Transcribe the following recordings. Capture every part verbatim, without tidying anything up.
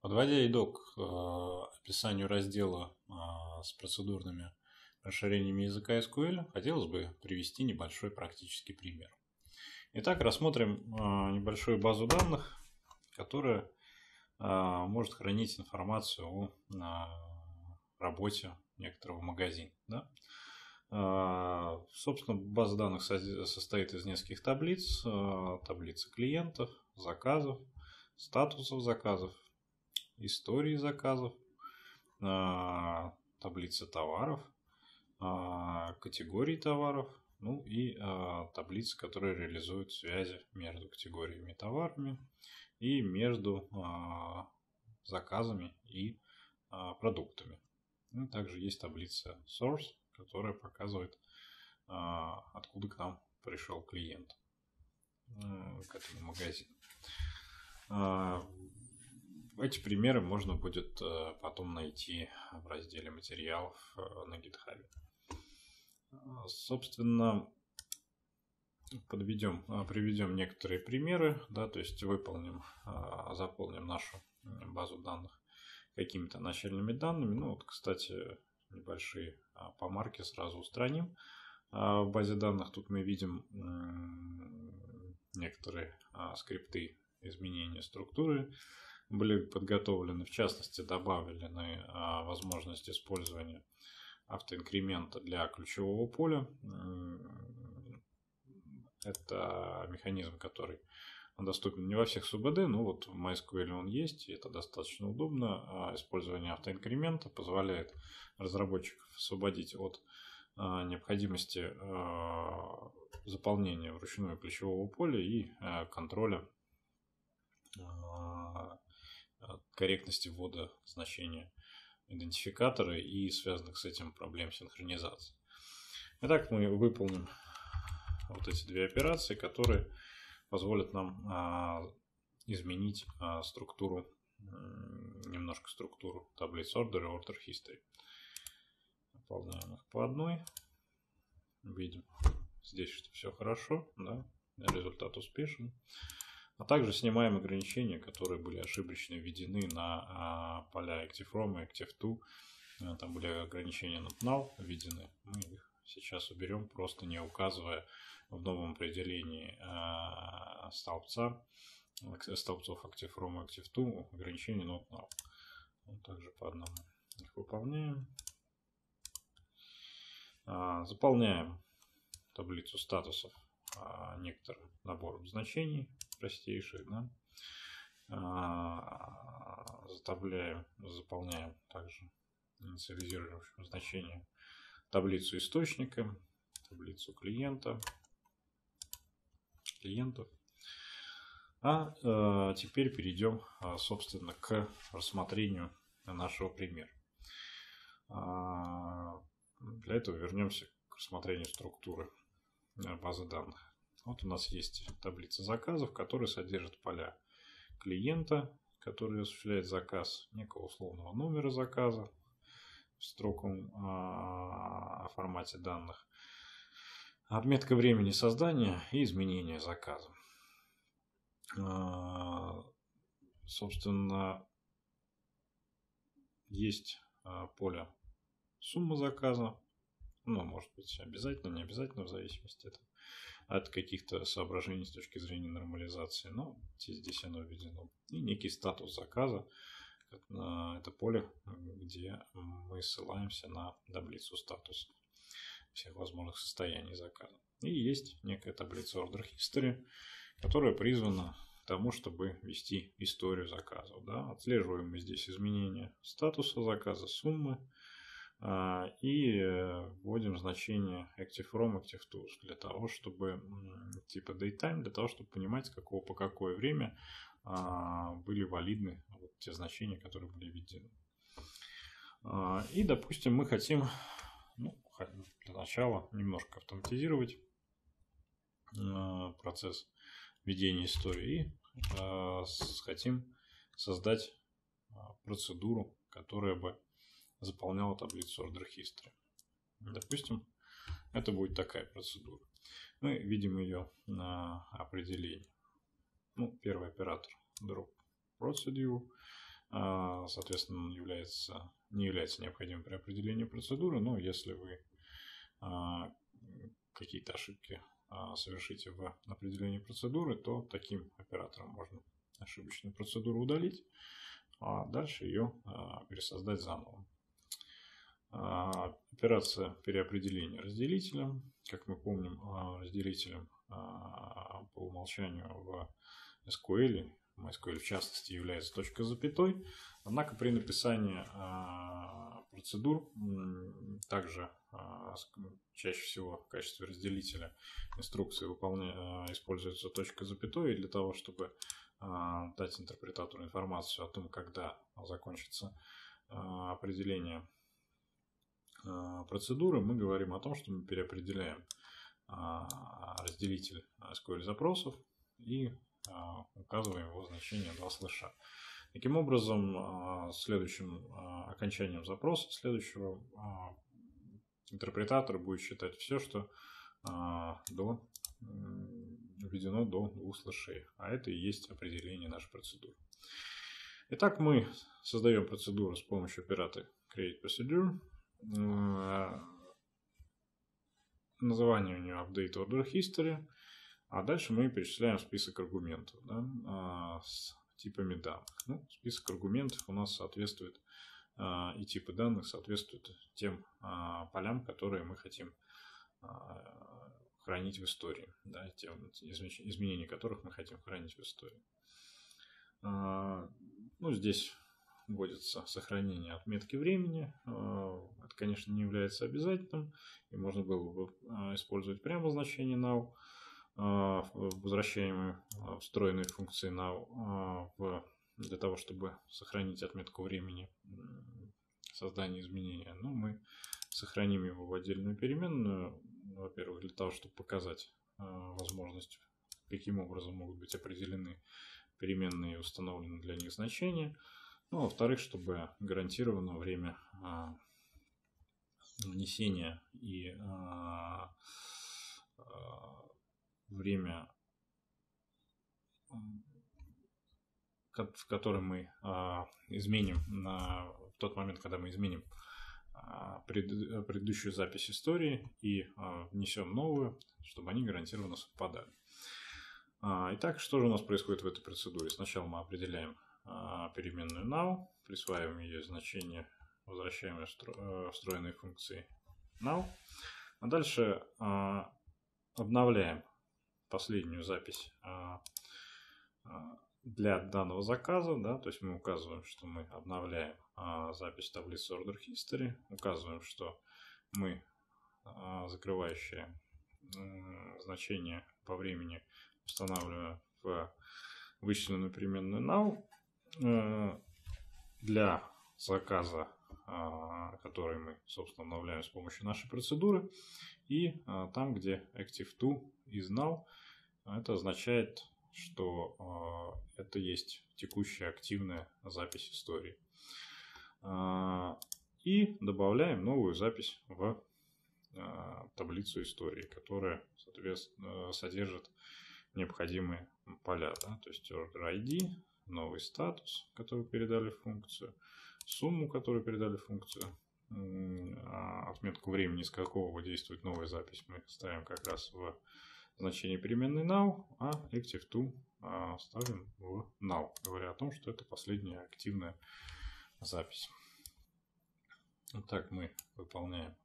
Подводя итог э, описанию раздела э, с процедурными расширениями языка эс ку эль, хотелось бы привести небольшой практический пример. Итак, рассмотрим э, небольшую базу данных, которая э, может хранить информацию о э, работе некоторого магазина. Да? Э, собственно, база данных состоит из нескольких таблиц. Э, таблица клиентов, заказов, статусов заказов, истории заказов, таблица товаров, категории товаров, ну и таблицы, которые реализуют связи между категориями товарами и между заказами и продуктами. И также есть таблица source, которая показывает, откуда к нам пришел клиент, к этому магазину. Эти примеры можно будет потом найти в разделе материалов на GitHub. Собственно, подведем, приведем некоторые примеры, да, то есть выполним, заполним нашу базу данных какими-то начальными данными. Ну вот, кстати, небольшие помарки сразу устраним. В базе данных тут мы видим некоторые скрипты изменения структуры были подготовлены, в частности, добавлены а, возможность использования автоинкремента для ключевого поля. Это механизм, который доступен не во всех СУБД, но вот в MySQL он есть, и это достаточно удобно. А использование автоинкремента позволяет разработчикам освободить от а, необходимости а, заполнения вручную ключевого поля и а, контроля а, корректности ввода значения идентификатора и связанных с этим проблем синхронизации. Итак, мы выполним вот эти две операции, которые позволят нам а, изменить а, структуру, немножко структуру таблиц order и order history. Выполняем их по одной. Видим здесь, что все хорошо, да? Результат успешен. А также снимаем ограничения, которые были ошибочно введены на а, поля ActiveFrom и ActiveTo. А, там были ограничения not null введены. Мы их сейчас уберем, просто не указывая в новом определении а, столбца, столбцов ActiveFrom и ActiveTo ограничения not null. Вот также по одному их выполняем. А, заполняем таблицу статусов а, некоторым набором значений простейших, да. А, заставляем, заполняем также инициализирующим значением таблицу источника, таблицу клиента, клиентов. А, а теперь перейдем, а, собственно, к рассмотрению нашего примера. А, для этого вернемся к рассмотрению структуры базы данных. Вот у нас есть таблица заказов, которая содержит поля клиента, который осуществляет заказ, некого условного номера заказа в строковом а, формате данных, отметка времени создания и изменения заказа. А, собственно, есть а, поле сумма заказа. Ну, может быть, обязательно, не обязательно, в зависимости от, от каких-то соображений с точки зрения нормализации. Но здесь оно введено. И некий статус заказа. Это поле, где мы ссылаемся на таблицу статуса всех возможных состояний заказа. И есть некая таблица Order History, которая призвана к тому, чтобы вести историю заказов. Да? Отслеживаем мы здесь изменения статуса заказа, суммы. И вводим значение ActiveFrom, ActiveTo для того, чтобы типа datetime, для того, чтобы понимать, с какого по какое время были валидны вот те значения, которые были введены. И, допустим, мы хотим, ну, для начала немножко автоматизировать процесс ведения истории и хотим создать процедуру, которая бы заполняла таблицу Order History. Допустим, это будет такая процедура. Мы видим ее на определении. Ну, первый оператор drop procedure. Соответственно, он является, не является необходимым при определении процедуры, но если вы какие-то ошибки совершите в определении процедуры, то таким оператором можно ошибочную процедуру удалить, а дальше ее пересоздать заново. Операция переопределения разделителем. Как мы помним, разделителем по умолчанию в эс ку эль, MySQL в частности, является точка с запятой. Однако при написании процедур также чаще всего в качестве разделителя инструкции выполня... используется точка с запятой. И для того, чтобы дать интерпретатору информацию о том, когда закончится определение процедуры, мы говорим о том, что мы переопределяем разделитель эс ку эль запросов и указываем его значение два слэша. Таким образом, следующим окончанием запроса, следующего интерпретатор будет считать все, что до, введено до двух слэшей. А это и есть определение нашей процедуры. Итак, мы создаем процедуру с помощью оператора createProcedure. Название у нее update order history. А дальше мы перечисляем список аргументов, да, с типами данных. Ну, список аргументов у нас соответствует, и типы данных соответствуют тем полям, которые мы хотим хранить в истории, да, тем изменения которых мы хотим хранить в истории. Ну, здесь вводится сохранение отметки времени. Это, конечно, не является обязательным, и можно было бы использовать прямо значение now, возвращаемые встроенные функции now для того, чтобы сохранить отметку времени создания изменения. Но мы сохраним его в отдельную переменную, во-первых, для того, чтобы показать возможность, каким образом могут быть определены переменные и установлены для них значения. Ну, а во-вторых, чтобы гарантировано время внесения и время, в котором мы изменим, на в тот момент, когда мы изменим предыдущую запись истории и внесем новую, чтобы они гарантированно совпадали. Итак, что же у нас происходит в этой процедуре? Сначала мы определяем переменную now, присваиваем ее значение, возвращаем встроенные функции now, а дальше обновляем последнюю запись для данного заказа, да, то есть мы указываем, что мы обновляем запись таблицы order history, указываем, что мы закрывающее значение по времени устанавливаем в вычисленную переменную now для заказа, который мы, собственно, обновляем с помощью нашей процедуры. И там, где active2 is now, это означает, что это есть текущая активная запись истории. И добавляем новую запись в таблицу истории, которая, соответственно, содержит необходимые поля, да, то есть order ай ди, новый статус, который передали в функцию, сумму, которую передали в функцию, отметку времени, с какого действует новая запись, мы ставим как раз в значение переменной now, а active2 ставим в now, говоря о том, что это последняя активная запись. Вот так мы выполняем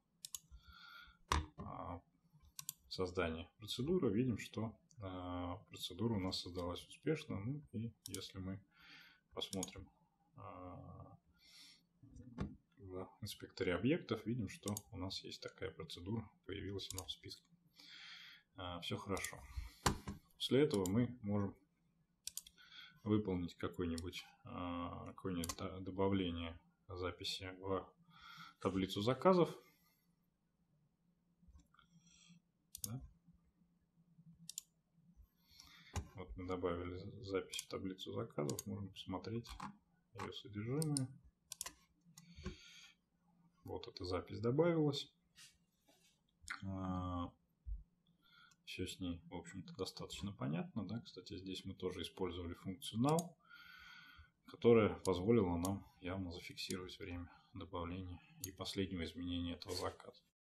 создание процедуры, видим, что процедура у нас создалась успешно. Ну и если мы посмотрим в инспекторе объектов, видим, что у нас есть такая процедура, появилась она в списке. Все хорошо. После этого мы можем выполнить какое-нибудь какое-нибудь добавление записи в таблицу заказов. Да. Вот мы добавили запись в таблицу заказов, можно посмотреть ее содержимое. Вот эта запись добавилась. Все с ней, в общем-то, достаточно понятно. Да? Кстати, здесь мы тоже использовали функцию now, которая позволила нам явно зафиксировать время добавления и последнего изменения этого заказа.